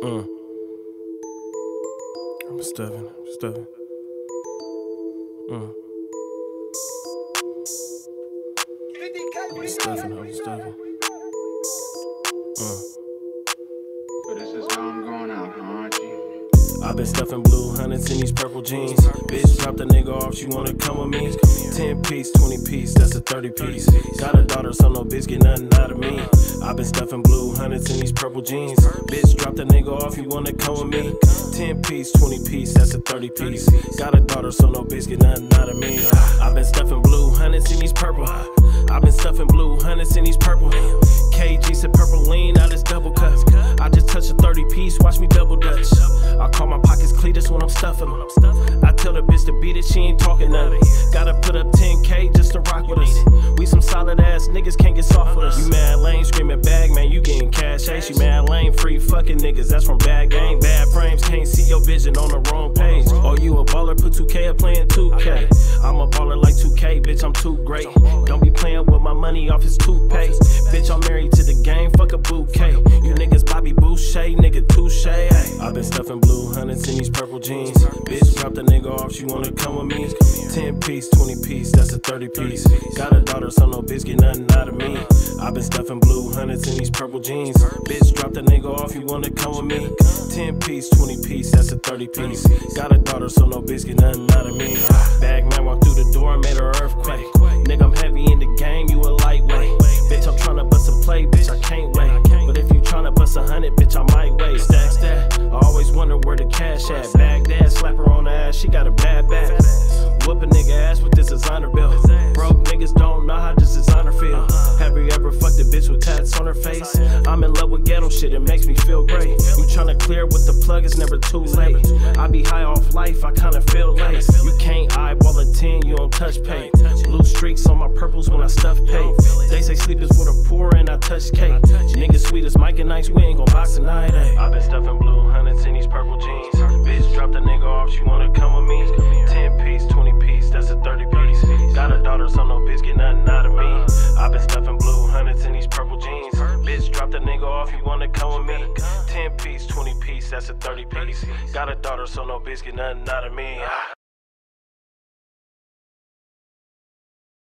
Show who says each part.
Speaker 1: I'm stuffing. I'm stuffing.
Speaker 2: So this is how I'm going out, huh, Archie?
Speaker 1: I've been stuffing blue hundreds in these purple jeans. Bitch, drop the nigga off, she wanna come with me. 10 piece, 20 piece, that's a 30 piece. Got a daughter, so no bitch get nothing out of me. I've been stuffing blue hundreds in these purple jeans. Bitch, drop the nigga off, you wanna come with me. 10 piece, 20 piece, that's a 30 piece. Got a daughter, so no bitch get nothing out of me. I've been stuffing blue hundreds in these purple. I've been stuffing blue hundreds in these purple. KG said purple lean, now this double cut. I just touched a 30 piece, watch me double dutch. I call my pockets Cletus when I'm stuffing them. I tell the bitch to beat it, she ain't talking nothing. Gotta put up 10K just to rock with us. We some solid ass niggas, can't get soft with us. You mad lame, screaming bag, man, you getting cash. Hey, she mad lame, free fucking niggas, that's from bad game. Bad frames, can't see your vision on the wrong page. Oh, you a baller, put 2K up playing 2K. I'm a baller like 2K, bitch, I'm too great. Don't be playing with my money off his toothpaste. Bitch, I'm married to the game, fuck a bouquet. You niggas Bobby Boucher, nigga touche. I've been stuffing blue hundreds in these purple jeans. Bitch, drop the nigga off, she wanna come with me. 10 piece, 20 piece, that's a 30 piece. Got a daughter, so no bitch get nothing out of me. I've been stuffing blue hundreds in these purple jeans. Bitch, drop the nigga off, you wanna come with me. 10 piece, 20 piece, that's a 30 piece. Got a daughter, so no bitch get nothing out of me. Bag man walked through the door and made her earthquake. Nigga, I'm heavy in the game, you a lightweight. Bitch, I'm tryna bust a play, bitch, I can't wait. But if you tryna bust 100, bitch, I might wait. Stack that, I always wonder where the cash at. Baghdad, slap her on the ass, she got a bad back. Whoop a nigga ass with this designer bill. Broke niggas don't know how this designer feel. Have you ever fucked a bitch with tats on her face? I'm in love with ghetto shit, it makes me feel great. You tryna clear with the plug, it's never too late. I be high off life, I kinda feel late. You can't eyeball a 10, you don't touch pay. Blue streaks on my purples when I stuff pay. They say sleep is for the poor and I touch cake. Niggas sweet as Mike and Ice, we ain't gon' box tonight, ayy. I've been stuffing blue hundreds in these purple jeans. Bitch, drop the nigga off, she wanna come with me. 10 piece, 20 piece, that's a 30 piece. Got a daughter, so no bitch get nothing out of me. I've been stuffing blue hundreds in these purple jeans. Bitch, drop the nigga off, you wanna come with me. 10 piece, 20 piece, that's a 30 piece. Got a daughter, so no bitch get nothing out of me.